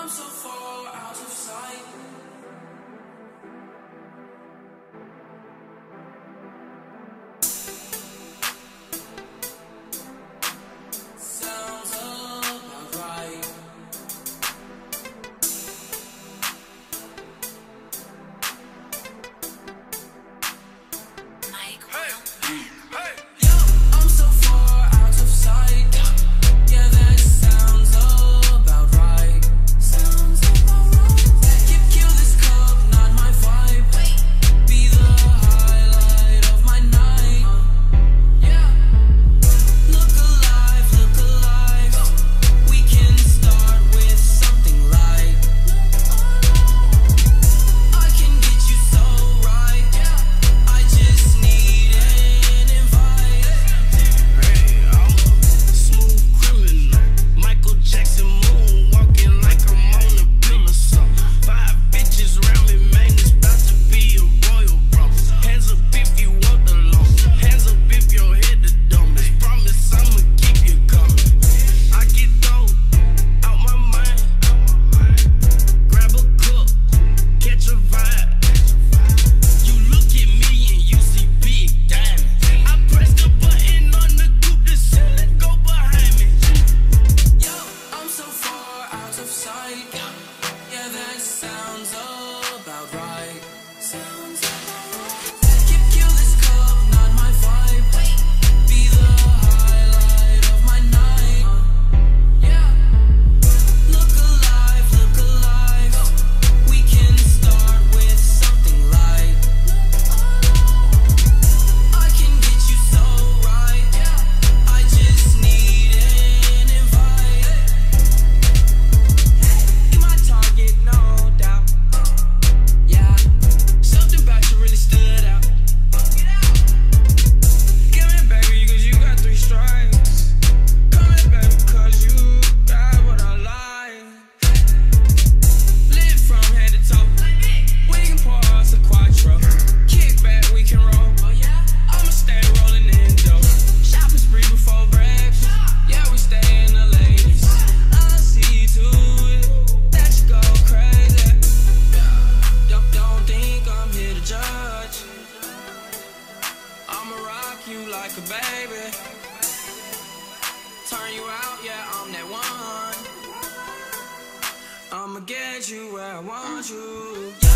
I'm so far out of sight. Sounds about right. Mike, hey, hey. Yo, I'm so far out of sight. Yeah, that sounds about right. Sounds about right. Kill this cup, not my vibe. Be the highlight of my night. Yeah. Look alive. We can start with something light. I can get you so right. I just need an invite. Hey, I'm a smooth criminal, Michael Jackson moonwalking like I'm on a pill or something. 5 bitches around me, man, it's about to be a royal rumble. Hands up if you want the long, hands up if your head the dumbest. Promise I'ma keep you coming. I get dope out my mind. Grab a cup, catch a vibe. You look at me and you see big diamonds. I press the button on the coupe, the ceiling go behind me. Yo, I'm so far out of sight. Yeah, that sounds about right. Sounds about right. Kill this cup, not my vibe. Be the highlight of my night. Yeah. Look alive. We can start with something light. I can get you so right. I just need an invite. You my target, no doubt. Yeah. Something about you really stood out. Give me baby, cause you got 3 strikes. Come here, baby, cause you got what I like. Lit from head to toe. We can pour us a quattro. Kick back, we can roll. I'ma stay rolling in dough. Shopping spree before breakfast. Yeah, we stay in the ladies. I'll see to it that you go crazy. Don't think I'm here to judge. I'ma rock you like a baby. Turn you out, yeah, I'm that one. I'ma get you where I want you.